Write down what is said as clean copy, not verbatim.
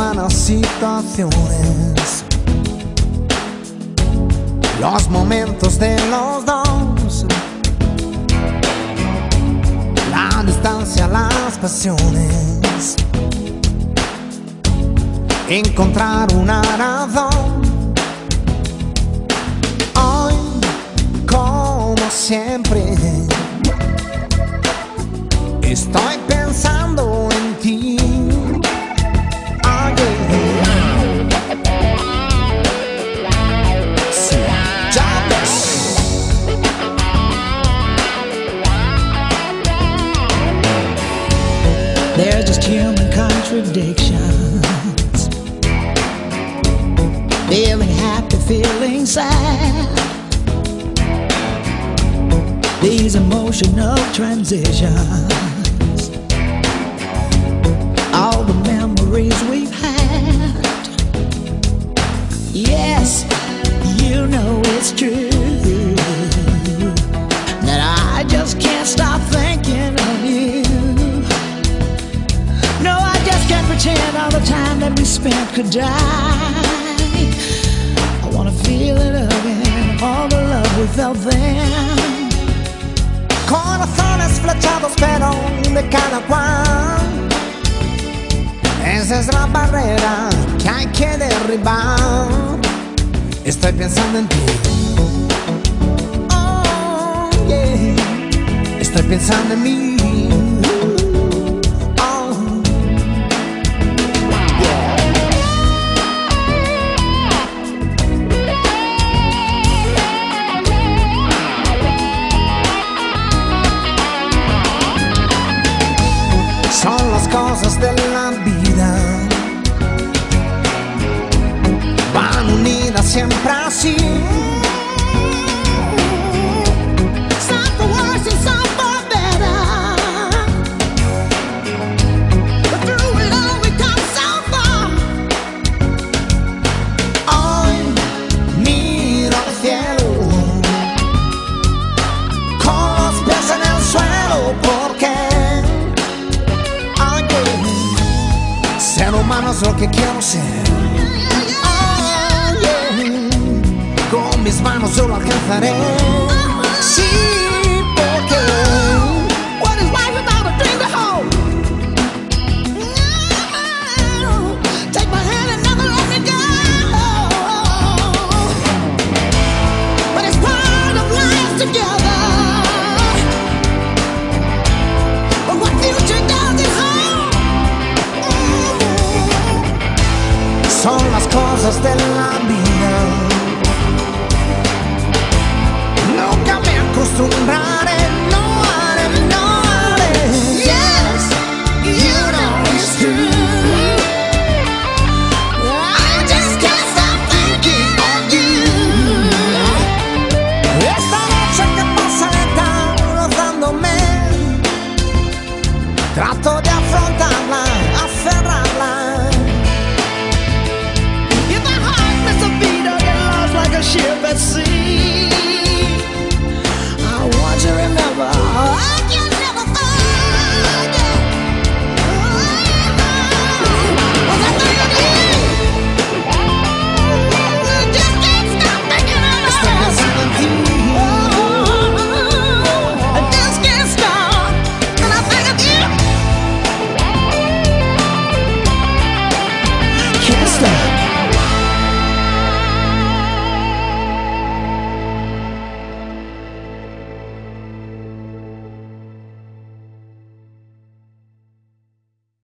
humanas situaciones, los momentos de los dos, la distancia, las pasiones, encontrar una razón. Hoy, como siempre, estoy pensando en ti. Sí, ya ves. They're just human contradictions. Feeling happy, feeling sad. These emotional transitions, all the memories we've had. Yes, you know it's true that I just can't stop thinking of you. No, I just can't pretend all the time that we spent could die. I wanna feel it again, all the love we felt then. Corazones flechados pero de cada cual. Esa es la barrera que hay que derribar. Estoy pensando en ti. Oh, yeah. Estoy pensando en mí. Son las cosas de la vida, van unidas siempre así. Some for worse and some for better, but through it all we come so far. Hoy miro al cielo con los pies en el suelo, porque ser humano es lo que quiero ser. Oh, yeah. Con mis manos yo lo alcanzaré. Sí, porque What is life without a dream to hold? Take my hand and never let me go. But it's part of life together. But what future does it hold? son las cosas de la vida. Nunca me acostumbraré, no haré, no haré. Yes, you know it's true. I just can't stop thinking of you. Esta noche que pasa lenta rozándome, trato